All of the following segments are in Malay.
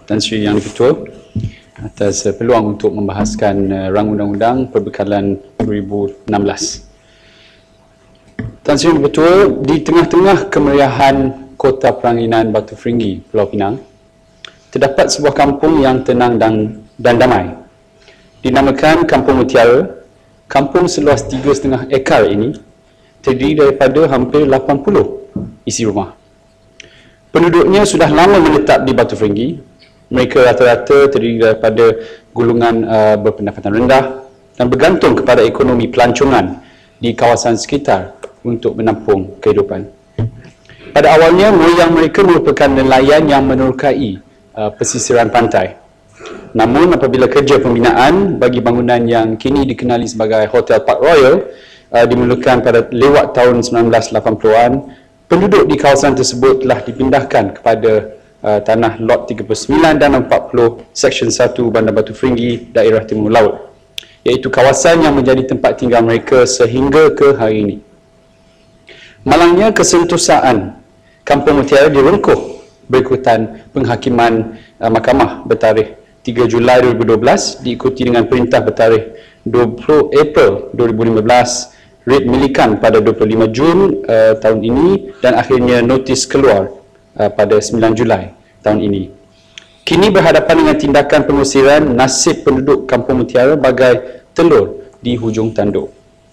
Tan Sri Yang Ketua atas peluang untuk membahaskan rang undang-undang perbekalan 2016. Tan Sri Yang Ketua, di tengah-tengah kemeriahan Kota Peranginan Batu Ferringhi, Pulau Pinang, terdapat sebuah kampung yang tenang dan damai. Dinamakan Kampung Mutiara. Kampung seluas 3,5 ekar ini terdiri daripada hampir 80 isi rumah. Penduduknya sudah lama menetap di Batu Ferringhi. Mereka rata-rata terdiri daripada golongan berpendapatan rendah dan bergantung kepada ekonomi pelancongan di kawasan sekitar untuk menampung kehidupan. Pada awalnya, moyang mereka merupakan nelayan yang menerokai pesisiran pantai. Namun apabila kerja pembinaan bagi bangunan yang kini dikenali sebagai Hotel Park Royal dimulakan pada lewat tahun 1980-an, penduduk di kawasan tersebut telah dipindahkan kepada tanah lot 39 dan 40 Seksyen 1 Bandar Batu Ferringhi, daerah Timur Laut, iaitu kawasan yang menjadi tempat tinggal mereka sehingga ke hari ini. Malangnya, kesentosaan Kampung Mutiara direngkuh berikutan penghakiman Mahkamah bertarikh 3 Julai 2012 diikuti dengan perintah bertarikh 20 April 2015, writ milikan pada 25 Jun tahun ini dan akhirnya notis keluar pada 9 Julai tahun ini. Kini berhadapan dengan tindakan pengusiran, nasib penduduk Kampung Mutiara bagai telur di hujung tanduk.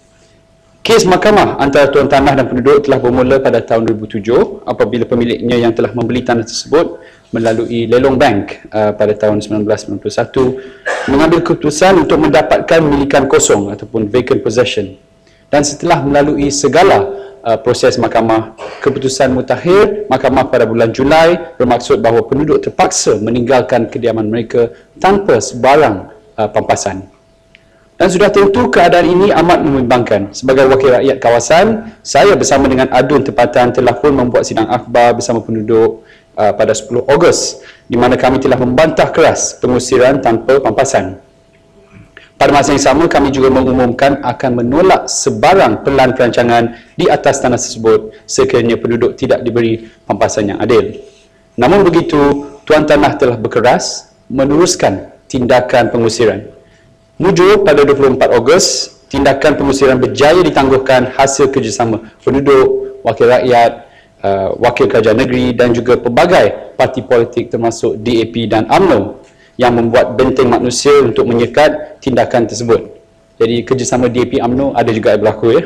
Kes mahkamah antara tuan tanah dan penduduk telah bermula pada tahun 2007 apabila pemiliknya yang telah membeli tanah tersebut melalui lelong bank pada tahun 1991 mengambil keputusan untuk mendapatkan milikan kosong ataupun vacant possession. Dan setelah melalui segala proses mahkamah, keputusan mutakhir mahkamah pada bulan Julai bermaksud bahawa penduduk terpaksa meninggalkan kediaman mereka tanpa sebarang pampasan. Dan sudah tentu keadaan ini amat membimbangkan. Sebagai wakil rakyat kawasan, saya bersama dengan adun tempatan telah pun membuat sidang akhbar bersama penduduk pada 10 Ogos, di mana kami telah membantah keras pengusiran tanpa pampasan. Pada masa yang sama, kami juga mengumumkan akan menolak sebarang pelan perancangan di atas tanah tersebut sekiranya penduduk tidak diberi pampasan yang adil. Namun begitu, tuan tanah telah berkeras meneruskan tindakan pengusiran. Mujur pada 24 Ogos, tindakan pengusiran berjaya ditangguhkan hasil kerjasama penduduk, wakil rakyat, wakil kerajaan negeri dan juga pelbagai parti politik termasuk DAP dan UMNO yang membuat benteng manusia untuk menyekat tindakan tersebut. Jadi kerjasama DAP UMNO ada juga berlaku, ya.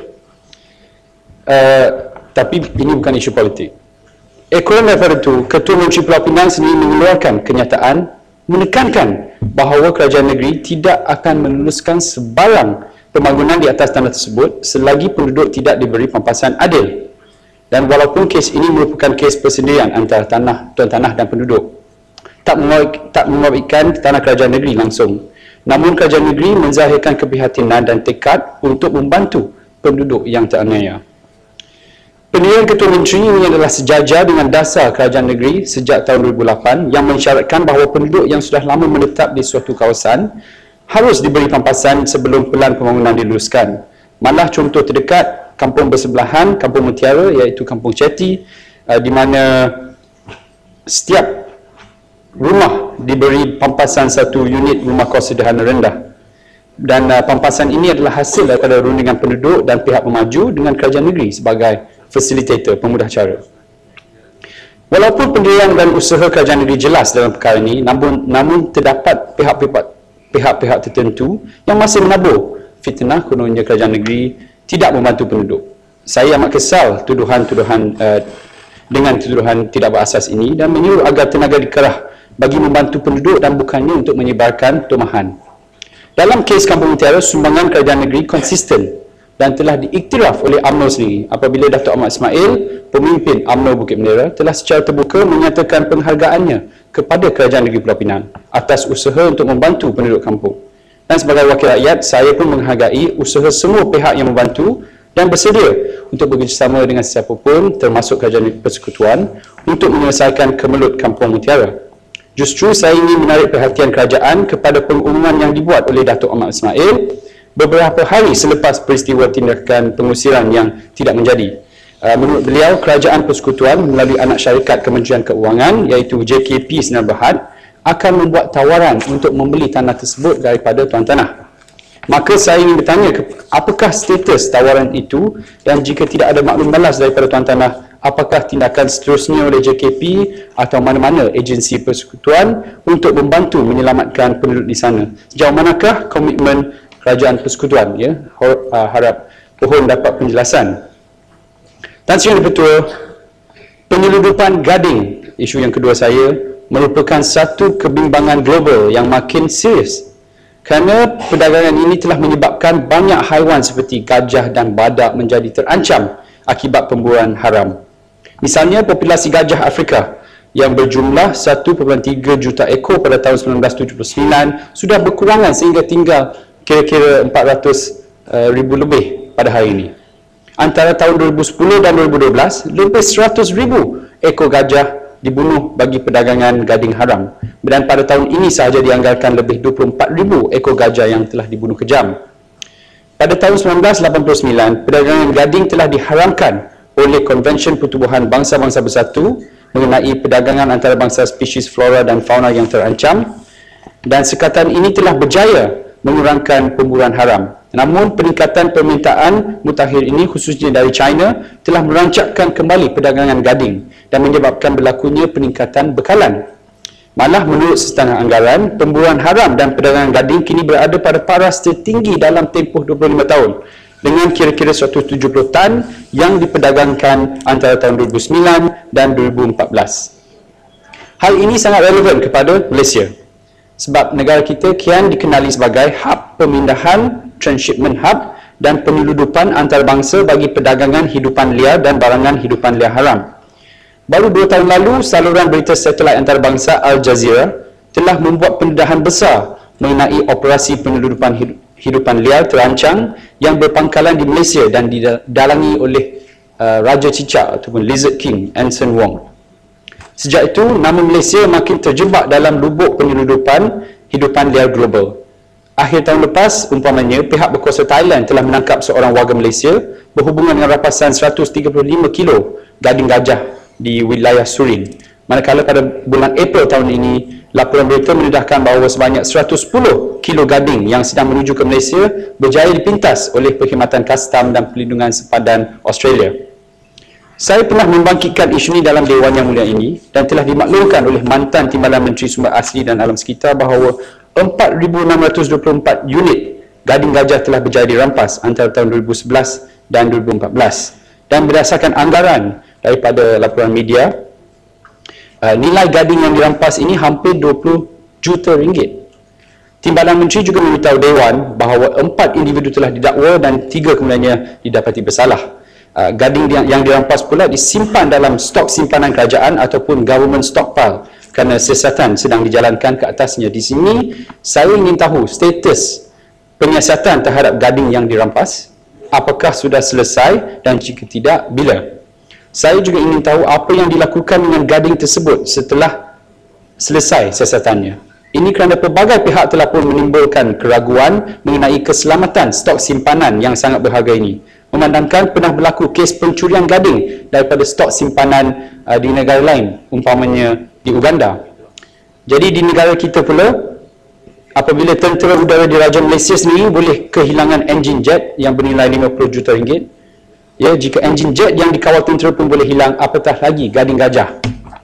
Tapi ini bukan isu politik. Ekonomi daripada itu, Ketua Menteri Pulau Pinang sendiri mengeluarkan kenyataan menekankan bahawa kerajaan negeri tidak akan meluluskan sebarang pembangunan di atas tanah tersebut selagi penduduk tidak diberi pampasan adil. Dan walaupun kes ini merupakan kes persendirian antara tuan tanah dan penduduk, tak mengorbankan tanah kerajaan negeri langsung. Namun kerajaan negeri menzahirkan keprihatinan dan tekad untuk membantu penduduk yang teraniaya. Pendirian Ketua Menteri ini adalah sejajar dengan dasar kerajaan negeri sejak tahun 2008 yang mensyaratkan bahawa penduduk yang sudah lama menetap di suatu kawasan harus diberi pampasan sebelum pelan pembangunan diluluskan. Malah contoh terdekat kampung bersebelahan, Kampung Mutiara, iaitu Kampung Ceti, di mana setiap rumah diberi pampasan satu unit rumah kos sederhana rendah. Dan pampasan ini adalah hasil daripada rundingan penduduk dan pihak pemaju dengan kerajaan negeri sebagai fasilitator, pemudah cara. Walaupun pendirian dan usaha kerajaan negeri jelas dalam perkara ini, namun terdapat pihak-pihak tertentu yang masih menabur fitnah kononnya kerajaan negeri tidak membantu penduduk. Saya amat kesal dengan tuduhan tidak berasas ini dan menyuruh agar tenaga dikerah bagi membantu penduduk dan bukannya untuk menyebarkan tumahan. Dalam kes Kampung Mutiara, sumbangan kerajaan negeri konsisten dan telah diiktiraf oleh UMNO sendiri apabila Datuk Ahmad Ismail, pemimpin UMNO Bukit Bendera, telah secara terbuka menyatakan penghargaannya kepada kerajaan negeri Pulau Pinang atas usaha untuk membantu penduduk kampung. Dan sebagai wakil rakyat, saya pun menghargai usaha semua pihak yang membantu dan bersedia untuk bekerjasama dengan sesiapa pun termasuk kerajaan persekutuan untuk menyelesaikan kemelut Kampung Mutiara. Justru saya ingin menarik perhatian kerajaan kepada pengumuman yang dibuat oleh Datuk Ahmad Ismail beberapa hari selepas peristiwa tindakan pengusiran yang tidak menjadi. Menurut beliau, kerajaan persekutuan melalui anak syarikat Kementerian Keuangan iaitu JKP Sinar Berhad akan membuat tawaran untuk membeli tanah tersebut daripada tuan tanah. Maka saya ingin bertanya, apakah status tawaran itu, dan jika tidak ada maklum balas daripada tuan tanah, apakah tindakan seterusnya oleh JKP atau mana-mana agensi persekutuan untuk membantu menyelamatkan penduduk di sana? Sejauh manakah komitmen kerajaan persekutuan? Ya, harap mohon dapat penjelasan. Tan Sri Yang Ketua, penyeludupan gading, isu yang kedua saya, merupakan satu kebimbangan global yang makin serius. Kerana perdagangan ini telah menyebabkan banyak haiwan seperti gajah dan badak menjadi terancam akibat pemburuan haram. Misalnya, populasi gajah Afrika yang berjumlah 1.3 juta ekor pada tahun 1979 sudah berkurangan sehingga tinggal kira-kira 400,000 lebih pada hari ini. Antara tahun 2010 dan 2012, lebih 100,000 ekor gajah dibunuh bagi perdagangan gading haram, dan pada tahun ini sahaja dianggarkan lebih 24,000 ekor gajah yang telah dibunuh kejam. Pada tahun 1989, perdagangan gading telah diharamkan oleh Konvensyen Pertubuhan Bangsa-Bangsa Bersatu mengenai perdagangan antarabangsa spesies flora dan fauna yang terancam, dan sekatan ini telah berjaya mengurangkan pemburuan haram. Namun, peningkatan permintaan mutakhir ini khususnya dari China telah merancakkan kembali perdagangan gading dan menyebabkan berlakunya peningkatan bekalan. Malah menurut setengah anggaran, pemburuan haram dan perdagangan gading kini berada pada paras tertinggi dalam tempoh 25 tahun dengan kira-kira 170 tan yang diperdagangkan antara tahun 2009 dan 2014. Hal ini sangat relevan kepada Malaysia sebab negara kita kian dikenali sebagai hub pemindahan, transshipment hub dan penyeludupan antarabangsa bagi perdagangan hidupan liar dan barangan hidupan liar haram. Baru 2 tahun lalu, saluran berita satelit antarabangsa Al Jazeera telah membuat pendedahan besar mengenai operasi penyeludupan hidupan liar terancang yang berpangkalan di Malaysia dan didalangi oleh Raja Cicak ataupun Lizard King, Anson Wong. Sejak itu, nama Malaysia makin terjebak dalam lubuk penyeludupan hidupan liar global. Akhir tahun lepas, umpamanya, pihak berkuasa Thailand telah menangkap seorang warga Malaysia berhubungan dengan rapasan 135 kilo gading gajah di wilayah Surin. Manakala pada bulan April tahun ini, laporan berita mendedahkan bahawa sebanyak 110 kilo gading yang sedang menuju ke Malaysia berjaya dipintas oleh Perkhidmatan Kastam dan Perlindungan Sepadan Australia. Saya pernah membangkitkan isu ini dalam Dewan Yang Mulia ini dan telah dimaklumkan oleh mantan Timbalan Menteri Sumber Asli dan Alam Sekitar bahawa 4,624 unit gading gajah telah berjaya dirampas antara tahun 2011 dan 2014. Dan berdasarkan anggaran daripada laporan media, nilai gading yang dirampas ini hampir 20 juta ringgit. Timbalan Menteri juga memberitahu Dewan bahawa 4 individu telah didakwa dan 3 kemudiannya didapati bersalah. Gading yang dirampas pula disimpan dalam stok simpanan kerajaan ataupun government stockpile kerana siasatan sedang dijalankan ke atasnya. Di sini saya ingin tahu status penyiasatan terhadap gading yang dirampas, apakah sudah selesai dan jika tidak, bila? Saya juga ingin tahu apa yang dilakukan dengan gading tersebut setelah selesai siasatannya. Ini kerana pelbagai pihak telah pun menimbulkan keraguan mengenai keselamatan stok simpanan yang sangat berharga ini. Memandangkan pernah berlaku kes pencurian gading daripada stok simpanan di negara lain, umpamanya di Uganda. Jadi di negara kita pula, apabila tentera udara Diraja Malaysia sendiri boleh kehilangan enjin jet yang bernilai 50 juta ringgit, ya, jika enjin jet yang dikawal tentera pun boleh hilang, apatah lagi gading gajah.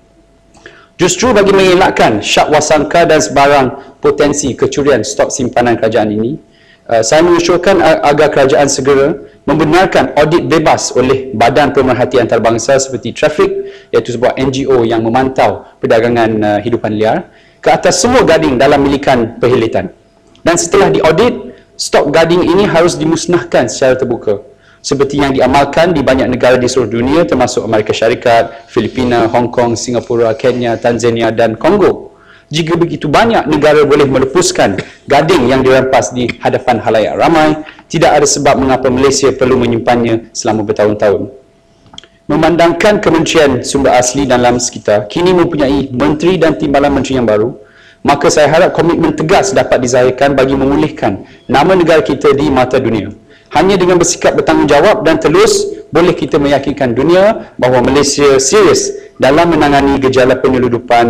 Justru bagi mengelakkan syak wasangka dan sebarang potensi kecurian stok simpanan kerajaan ini, saya mengusulkan agar kerajaan segera membenarkan audit bebas oleh Badan Pemerhati Antarabangsa seperti Traffic, iaitu sebuah NGO yang memantau perdagangan hidupan liar, ke atas semua gading dalam milikan perhilitan. Dan setelah diaudit, stok gading ini harus dimusnahkan secara terbuka, seperti yang diamalkan di banyak negara di seluruh dunia termasuk Amerika Syarikat, Filipina, Hong Kong, Singapura, Kenya, Tanzania dan Kongo. Jika begitu banyak negara boleh melepaskan gading yang dirampas di hadapan khalayak ramai, tidak ada sebab mengapa Malaysia perlu menyimpannya selama bertahun-tahun. Memandangkan Kementerian Sumber Asli dan Alam Sekitar kini mempunyai menteri dan timbalan menteri yang baru, maka saya harap komitmen tegas dapat dizahirkan bagi memulihkan nama negara kita di mata dunia. Hanya dengan bersikap bertanggungjawab dan telus, boleh kita meyakinkan dunia bahawa Malaysia serius dalam menangani gejala penyeludupan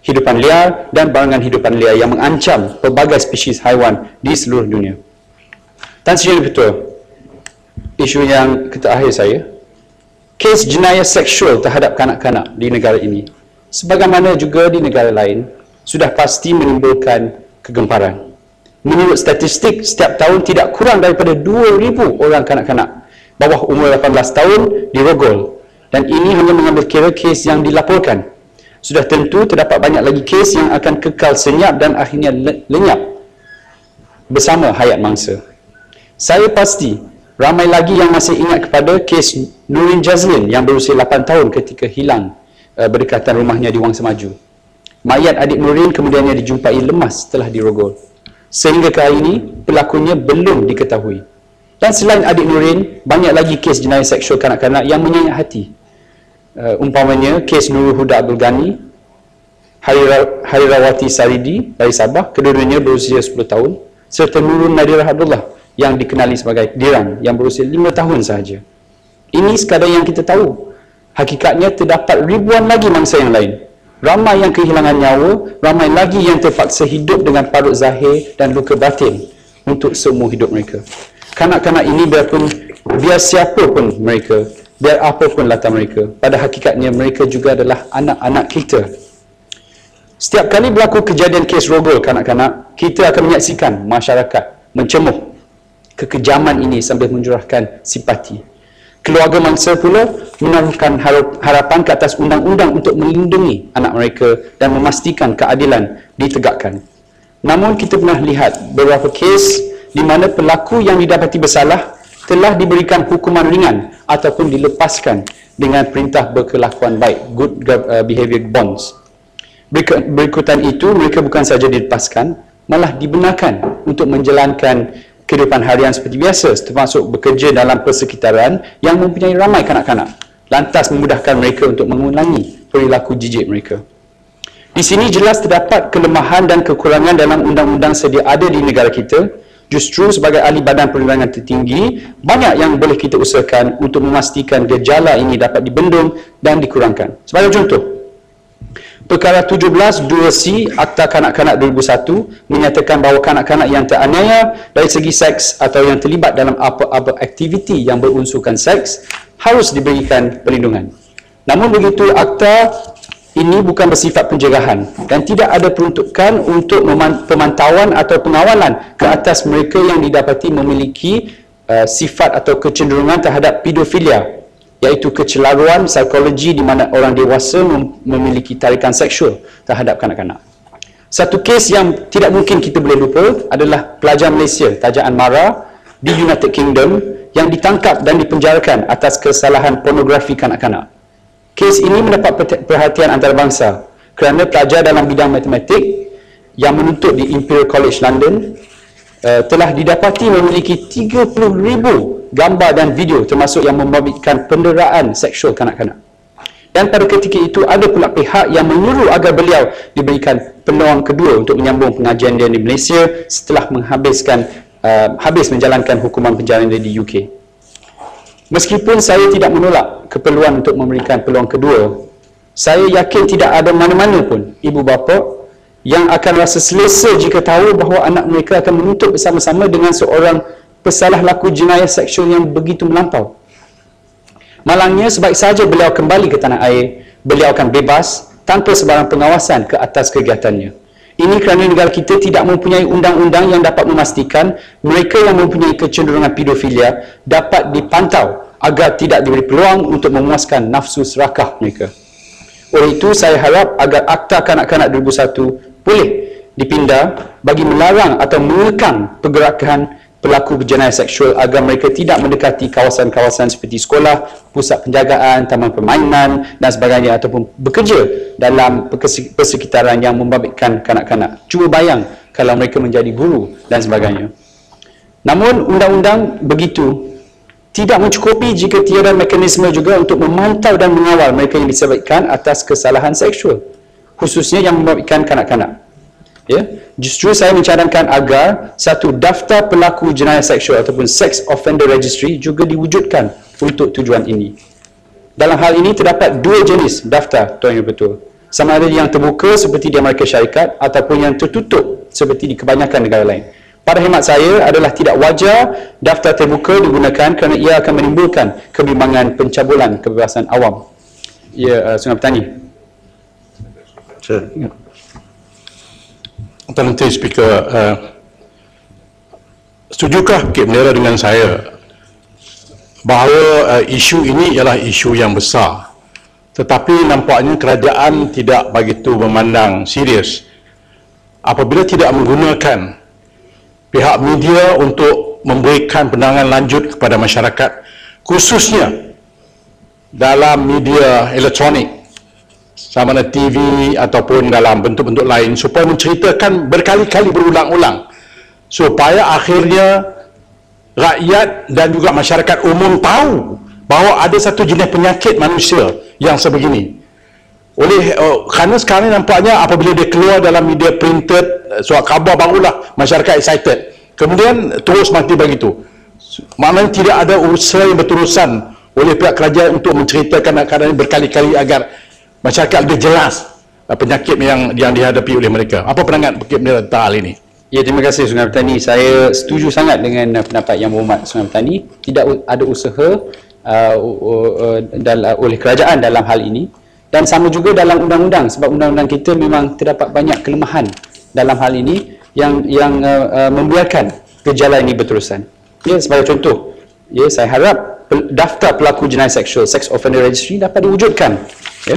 hidupan liar dan barangan hidupan liar yang mengancam pelbagai spesies haiwan di seluruh dunia. Tan Sri betul. Isu yang terakhir saya, kes jenayah seksual terhadap kanak-kanak di negara ini, sebagaimana juga di negara lain, sudah pasti menimbulkan kegemparan. Menurut statistik, setiap tahun tidak kurang daripada 2,000 orang kanak-kanak bawah umur 18 tahun dirogol, dan ini hanya mengambil kira kes yang dilaporkan. Sudah tentu terdapat banyak lagi kes yang akan kekal senyap dan akhirnya lenyap bersama hayat mangsa. Saya pasti ramai lagi yang masih ingat kepada kes Nurin Jazlin yang berusia 8 tahun ketika hilang berdekatan rumahnya di Wangsa Maju. Mayat adik Nurin kemudiannya dijumpai lemas setelah dirogol. Sehingga ke hari ini, pelakunya belum diketahui. Dan selain adik Nurin, banyak lagi kes jenayah seksual kanak-kanak yang menyayat hati. Umpamanya, kes Nurul Huda Abdul Ghani, Harirawati Saridi dari Sabah, kedua-duanya berusia 10 tahun, serta Nurul Nadirah Abdullah yang dikenali sebagai Diran yang berusia 5 tahun sahaja. Ini sekadar yang kita tahu. Hakikatnya terdapat ribuan lagi mangsa yang lain. Ramai yang kehilangan nyawa, ramai lagi yang terpaksa hidup dengan parut zahir dan luka batin untuk seumur hidup mereka. Kanak-kanak ini biar siapa pun mereka, biar apa pun latar mereka, pada hakikatnya mereka juga adalah anak-anak kita. Setiap kali berlaku kejadian kes rogol kanak-kanak, kita akan menyaksikan masyarakat mencemuh kekejaman ini sambil mencurahkan simpati. Keluarga mangsa pula menaruhkan harapan ke atas undang-undang untuk melindungi anak mereka dan memastikan keadilan ditegakkan. Namun kita pernah lihat beberapa kes di mana pelaku yang didapati bersalah telah diberikan hukuman ringan ataupun dilepaskan dengan perintah berkelakuan baik, good behavior bonds. Berikutan itu, mereka bukan saja dilepaskan, malah dibenarkan untuk menjalankan kehidupan harian seperti biasa, termasuk bekerja dalam persekitaran yang mempunyai ramai kanak-kanak, lantas memudahkan mereka untuk mengulangi perilaku jijik mereka. Di sini jelas terdapat kelemahan dan kekurangan dalam undang-undang sedia ada di negara kita. Justru sebagai ahli badan perundangan tertinggi, banyak yang boleh kita usahakan untuk memastikan gejala ini dapat dibendung dan dikurangkan. Sebagai contoh, Perkara 17(2)C Akta Kanak-Kanak 2001 menyatakan bahawa kanak-kanak yang teraniaya dari segi seks atau yang terlibat dalam apa-apa aktiviti yang berunsurkan seks harus diberikan perlindungan. Namun begitu, akta ini bukan bersifat pencegahan dan tidak ada peruntukan untuk pemantauan atau pengawalan ke atas mereka yang didapati memiliki sifat atau kecenderungan terhadap pedofilia, iaitu kecelaruan psikologi di mana orang dewasa memiliki tarikan seksual terhadap kanak-kanak. Satu kes yang tidak mungkin kita boleh lupa adalah pelajar Malaysia Tajaan Mara di United Kingdom yang ditangkap dan dipenjarakan atas kesalahan pornografi kanak-kanak. Kes ini mendapat perhatian antarabangsa kerana pelajar dalam bidang matematik yang menuntut di Imperial College London telah didapati memiliki 30,000 gambar dan video termasuk yang membabitkan penderaan seksual kanak-kanak. Dan pada ketika itu ada pula pihak yang menyuruh agar beliau diberikan peluang kedua untuk menyambung pengajian dia di Malaysia setelah habis menjalankan hukuman penjara di UK. Meskipun saya tidak menolak keperluan untuk memberikan peluang kedua, saya yakin tidak ada mana-mana pun ibu bapa yang akan rasa selesa jika tahu bahawa anak mereka akan menuntut bersama-sama dengan seorang pesalah laku jenayah seksual yang begitu melampau. Malangnya, sebaik saja beliau kembali ke tanah air, beliau akan bebas tanpa sebarang pengawasan ke atas kegiatannya. Ini kerana negara kita tidak mempunyai undang-undang yang dapat memastikan mereka yang mempunyai kecenderungan pedofilia dapat dipantau agar tidak diberi peluang untuk memuaskan nafsu serakah mereka. Oleh itu, saya harap agar Akta Kanak-Kanak 2001 boleh dipindah bagi melarang atau mengekang pergerakan pelaku jenayah seksual agar mereka tidak mendekati kawasan-kawasan seperti sekolah, pusat penjagaan, taman permainan dan sebagainya ataupun bekerja dalam persekitaran yang membabitkan kanak-kanak. Cuba bayang kalau mereka menjadi guru dan sebagainya. Namun undang-undang begitu tidak mencukupi jika tiada mekanisme juga untuk memantau dan mengawal mereka yang disebabkan atas kesalahan seksual, khususnya yang membabitkan kanak-kanak. Ya, justru saya mencadangkan agar satu daftar pelaku jenayah seksual ataupun Sex Offender Registry juga diwujudkan untuk tujuan ini. Dalam hal ini terdapat dua jenis daftar, Tuan Yang Betul. sama ada yang terbuka seperti di Amerika Syarikat ataupun yang tertutup seperti di kebanyakan negara lain. Pada khidmat saya adalah tidak wajar daftar terbuka digunakan kerana ia akan menimbulkan kebimbangan pencabulan kebebasan awam. Ya, Sungai Petani. Tuan Menteri Speaker, setujukah Bukit Bendera dengan saya bahawa isu ini ialah isu yang besar, tetapi nampaknya kerajaan tidak begitu memandang serius apabila tidak menggunakan pihak media untuk memberikan penerangan lanjut kepada masyarakat, khususnya dalam media elektronik sama ada TV ataupun dalam bentuk-bentuk lain, supaya menceritakan berkali-kali berulang-ulang supaya akhirnya rakyat dan juga masyarakat umum tahu bahawa ada satu jenis penyakit manusia yang sebegini. Kerana sekarang nampaknya apabila dia keluar dalam media printed, surat khabar, barulah masyarakat excited, kemudian terus mati begitu. Maknanya tidak ada usaha yang berterusan oleh pihak kerajaan untuk menceritakan keadaan ini berkali-kali agar masyarakat lebih jelas penyakit yang dihadapi oleh mereka. Apa pandangan Bukit Bendera tentang hal ini? Ya, terima kasih Sungai Petani. Saya setuju sangat dengan pendapat Yang Berhormat Sungai Petani. Tidak ada usaha oleh kerajaan dalam hal ini. Dan sama juga dalam undang-undang, sebab undang-undang kita memang terdapat banyak kelemahan dalam hal ini yang membiarkan gejala ini berterusan. Ya, sebagai contoh, ya, saya harap daftar pelaku jenayah seksual, Sex Offender Registry, dapat diwujudkan, ya,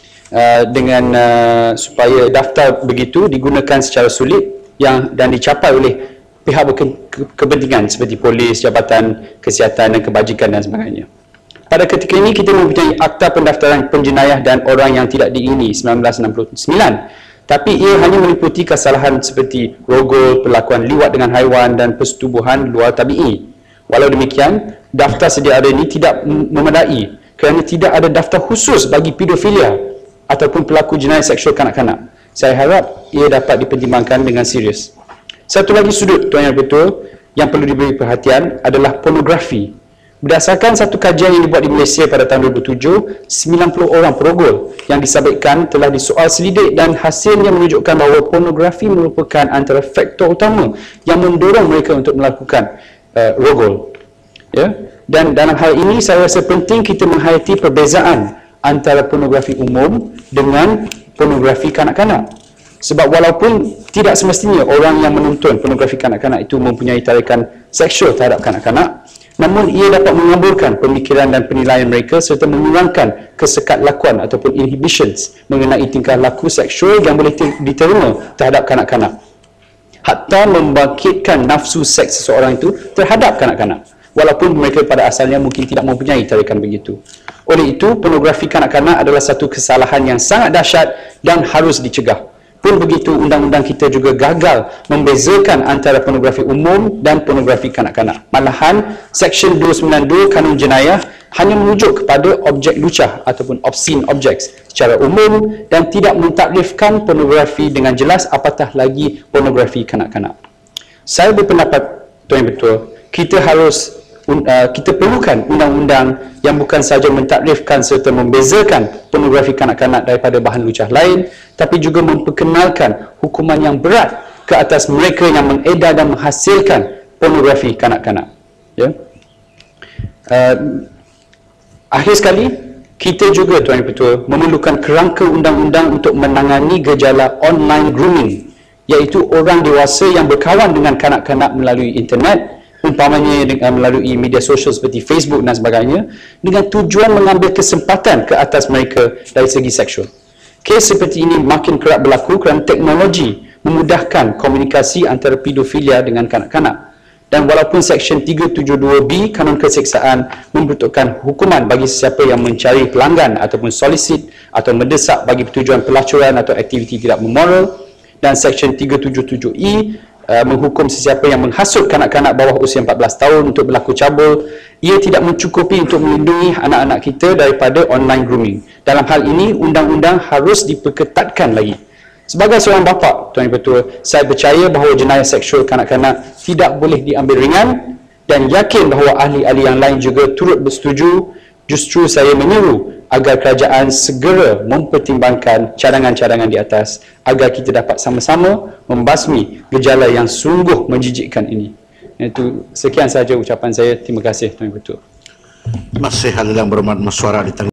dengan supaya daftar begitu digunakan secara sulit dan dicapai oleh pihak berkepentingan seperti polis, jabatan kesihatan dan kebajikan dan sebagainya. Pada ketika ini kita mempunyai Akta Pendaftaran Penjenayah dan Orang yang Tidak Diingini 1969, tapi ia hanya meliputi kesalahan seperti rogol, perlakuan liwat dengan haiwan dan persetubuhan luar tabi'i. Walau demikian, daftar sedia ada ini tidak memadai kerana tidak ada daftar khusus bagi pedofilia ataupun pelaku jenayah seksual kanak-kanak. Saya harap ia dapat dipertimbangkan dengan serius. Satu lagi sudut, Tuan Yang Betul, yang perlu diberi perhatian adalah pornografi. Berdasarkan satu kajian yang dibuat di Malaysia pada tahun 2007, 90 orang perogol yang disabitkan telah disoal selidik dan hasilnya menunjukkan bahawa pornografi merupakan antara faktor utama yang mendorong mereka untuk melakukan rogol. Ya? Dan dalam hal ini saya rasa penting kita menghayati perbezaan antara pornografi umum dengan pornografi kanak-kanak. Sebab walaupun tidak semestinya orang yang menonton pornografi kanak-kanak itu mempunyai tarikan seksual terhadap kanak-kanak, namun ia dapat mengaburkan pemikiran dan penilaian mereka serta mengurangkan kesekat lakuan ataupun inhibitions mengenai tingkah laku seksual yang boleh diterima terhadap kanak-kanak. Hatta membangkitkan nafsu seks seseorang itu terhadap kanak-kanak, walaupun mereka pada asalnya mungkin tidak mempunyai tarikan begitu. Oleh itu, pornografi kanak-kanak adalah satu kesalahan yang sangat dahsyat dan harus dicegah. Pun begitu, undang-undang kita juga gagal membezakan antara pornografi umum dan pornografi kanak-kanak. Malahan, Seksyen 292 Kanun Jenayah hanya merujuk kepada objek lucah ataupun obscene objects secara umum dan tidak mentakrifkan pornografi dengan jelas, apatah lagi pornografi kanak-kanak. Saya berpendapat, Tuan Yang Betul, kita perlukan undang-undang yang bukan sahaja mentakrifkan serta membezakan pornografi kanak-kanak daripada bahan lucah lain, tapi juga memperkenalkan hukuman yang berat ke atas mereka yang mengedar dan menghasilkan pornografi kanak-kanak. Ya. Akhir sekali, kita juga, Tuan Yang Betul, memerlukan kerangka undang-undang untuk menangani gejala online grooming, iaitu orang dewasa yang berkawan dengan kanak-kanak melalui internet, umpamanya melalui media sosial seperti Facebook dan sebagainya, dengan tujuan mengambil kesempatan ke atas mereka dari segi seksual. Kes seperti ini makin kerap berlaku kerana teknologi memudahkan komunikasi antara pedofilia dengan kanak-kanak. Dan walaupun Seksyen 372B Kanun Keseksaan membentukkan hukuman bagi sesiapa yang mencari pelanggan ataupun solicit atau mendesak bagi tujuan pelacuran atau aktiviti tidak memoral, dan Seksyen 377E menghukum sesiapa yang menghasut kanak-kanak bawah usia 14 tahun untuk berlaku cabul, ia tidak mencukupi untuk melindungi anak-anak kita daripada online grooming. Dalam hal ini, undang-undang harus diperketatkan lagi. Sebagai seorang bapa, Tuan Yang Betul, saya percaya bahawa jenayah seksual kanak-kanak tidak boleh diambil ringan dan yakin bahawa ahli-ahli yang lain juga turut bersetuju. Justru saya menyeru agar kerajaan segera mempertimbangkan cadangan-cadangan di atas agar kita dapat sama-sama membasmi gejala yang sungguh menjijikkan ini. Itu sekian saja ucapan saya. Terima kasih Tuan Ketua. Masih ada yang berhormat mesyuarat di tengah.